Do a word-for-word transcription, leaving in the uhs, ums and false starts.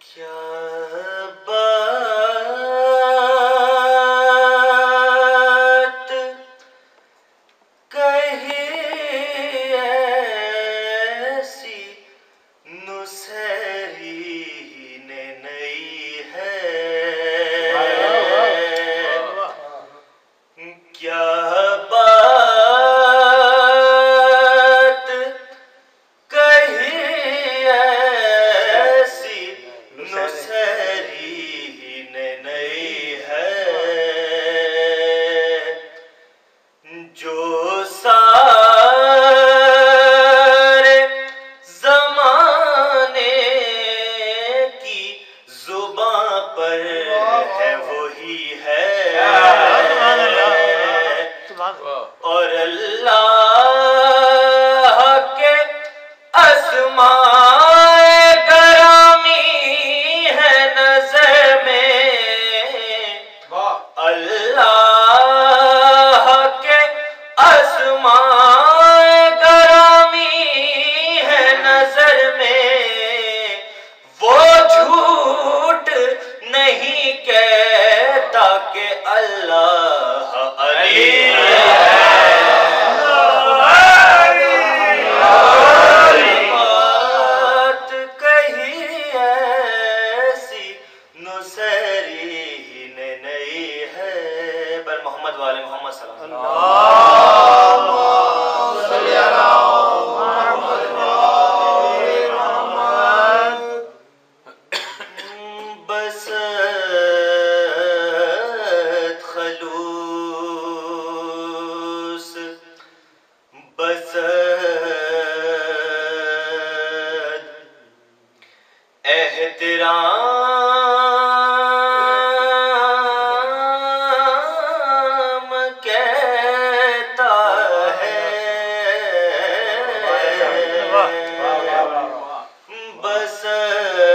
क्या बात कही ऐसी नुसैरी ने नई है। क्या बात कही ऐसी नुसैरी ने नई है, जो सारे ज़माने की ज़ुबां पर है वही है। और अल्लाह के अस्माए गरामी है नज़र में। अल्लाह के अस्माए गरामी है नज़र में। वो झूठ नहीं कहता कि अल्लाह अली है। बात कही ऐसी नुसैरी ने नई है। बर मोहम्मद वाले मोहम्मद बसत खलूस बसत एहतराम कहता है। बसत